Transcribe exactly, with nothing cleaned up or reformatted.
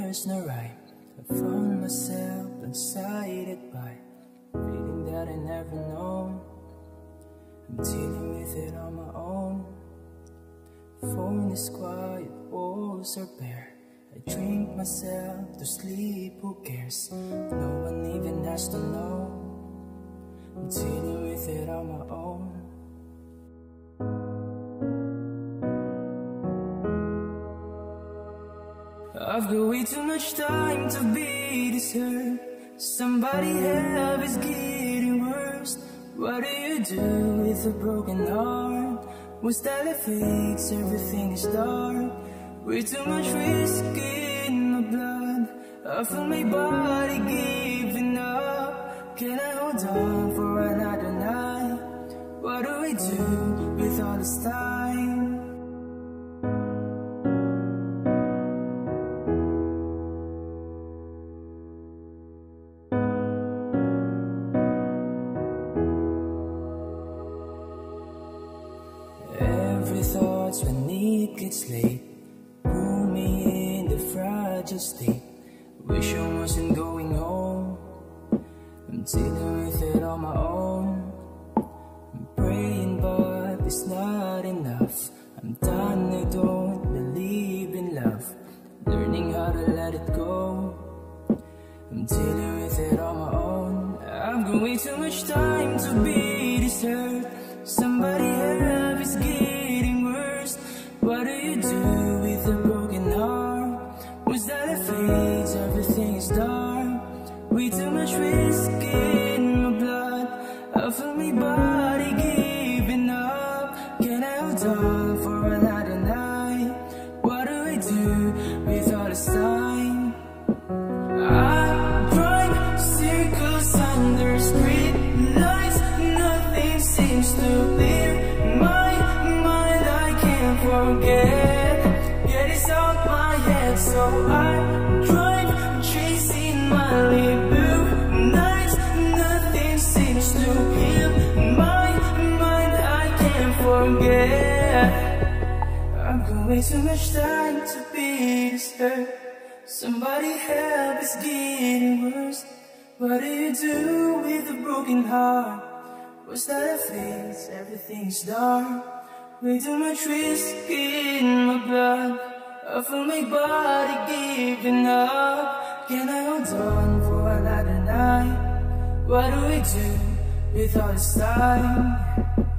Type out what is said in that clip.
there's no rhyme. I found myself blindsided by feeling that I never known. I'm dealing with it on my own. Phone is quiet, walls are bare. I drink myself to sleep, who cares? No one even has to know. I'm dealing with it on my own. I've got way too much time to be this hurt. Somebody help, it's getting worse. What do you do with a broken heart? Was that a fix? Everything is dark. Way too much risk in my blood. I feel my body giving up. Can I hold on for another night? What do we do with all this time? Every thought's when it gets late, pull me in the fragile state. Wish I wasn't going home. I'm dealing with it on my own. I'm praying but it's not enough. I'm done, I don't believe in love. Learning how to let it go. I'm dealing with it on my own. I've got way too much time to be this hurt. Somebody help, it's getting worse. What do you do with a broken heart? Was that a phase? Everything is dark. Way too much risk in my blood. I feel my body giving up. Can I hold on for another night? What do I do with all this time? I drive circles under street lights. Nothing seems to clear my mind. I can't forget. Get it out my head, so I drive chasing MALIBU nights. Nothing seems to heal my mind. I can't forget. I've got way too much time to be this hurt. Somebody help, it's getting worse. What do you do with a broken heart? Was that a phase? Everything's dark. Way too much risk in my blood. I feel my body giving up. Can I hold on for another night? What do we do with all this time?